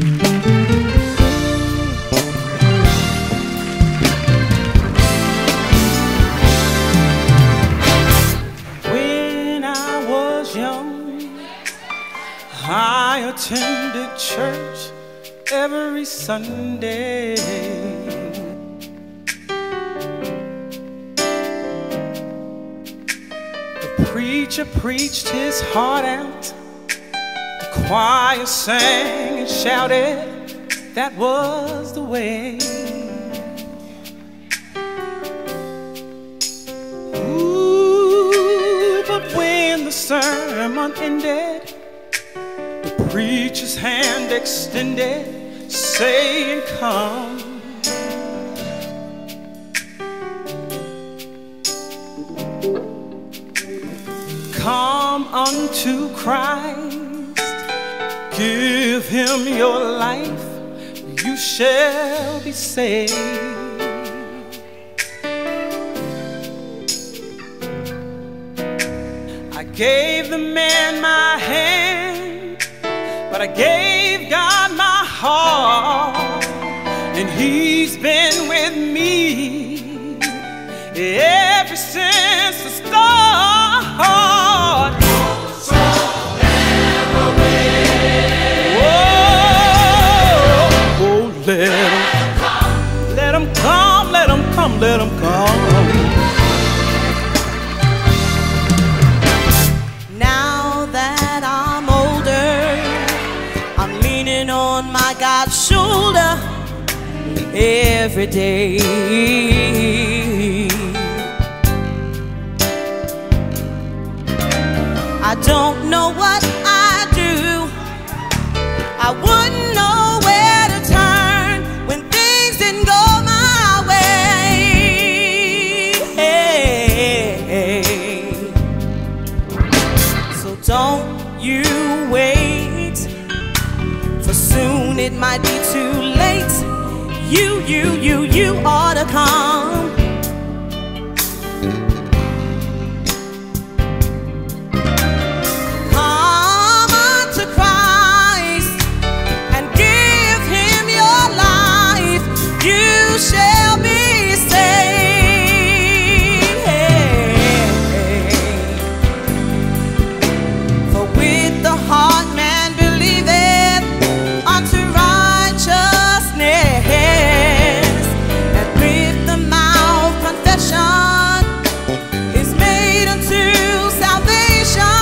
When I was young, I attended church every Sunday. The preacher preached his heart out, the choir sang and shouted, that was the way. Ooh, but when the sermon ended, the preacher's hand extended, saying, come. Come unto Christ, give him your life, you shall be saved. I gave the man my hand, but I gave God my heart, and he's been with me ever since the start. Oh, let him come, let him come, let him come. Now that I'm older, I'm leaning on my God's shoulder every day. I don't know what I do, I wouldn't know where to turn when things didn't go my way. So don't you wait, for soon it might be too late. You ought to come. Come unto Christ and give him your life, you shall be saved. For with the heart man believeth unto righteousness, and with the mouth confession is made unto salvation.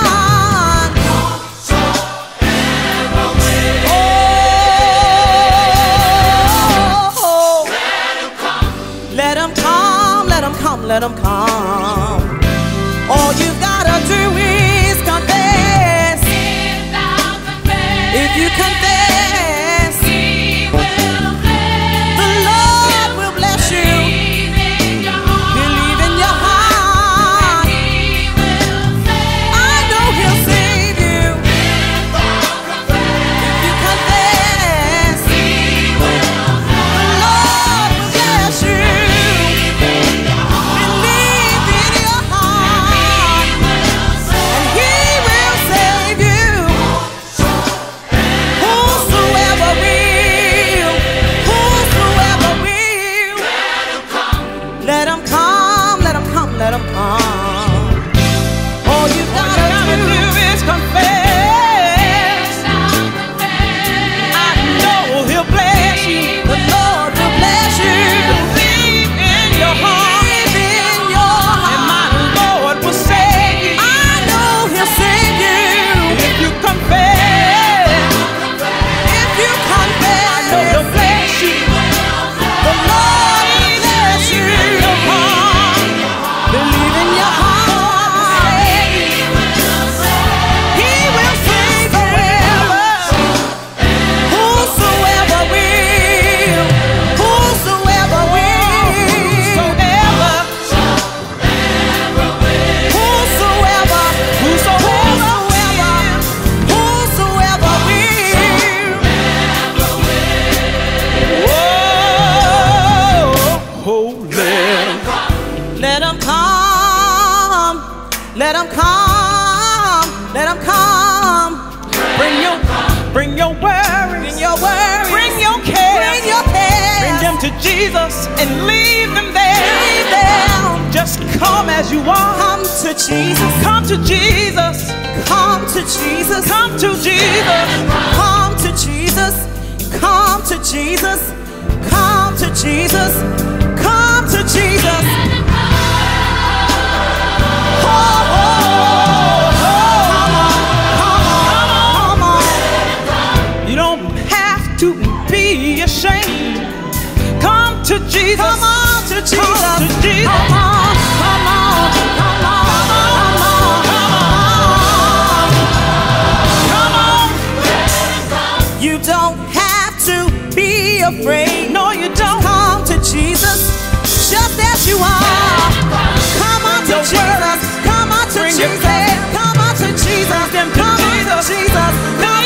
Oh, let him come, let him come, let him come. All you've gotta do is confess. If you confess, he will bless. The Lord will bless you. Believe in your heart. He will save. I know he'll save you. If you confess, he will bless. The Lord will bless you. Believe in your heart, and he will save you. Whosoever will, let him come, let him come, let him come. All you gotta do is confess. I know he'll bless you. The Lord will bless you. Believe in your heart, and my Lord will save you. I know he'll save you. If you confess, I know he'll bless you. The Lord will bless you. Believe in your heart. He will save you. Whosoever will, whosoever let him come, let him come, let him come. Bring your worries, your worries. Bring your cares. Bring your cares. Bring them to Jesus and leave them there. Leave them. Just come as you are. Come to Jesus. Come to Jesus. Come to Jesus. Come to Jesus. Come to Jesus. Come to Jesus. Come to Jesus. Come to Jesus. Oh, oh, oh, come on. You don't have to be ashamed. Come to Jesus. Come on to Jesus. Come to Jesus. Come on. Come on. Come on. Come on. You don't have to be afraid. No, you don't. Come to Jesus, just as you are. Come on to Jesus. Come on to Jesus. Come on to Jesus. Come on to Jesus.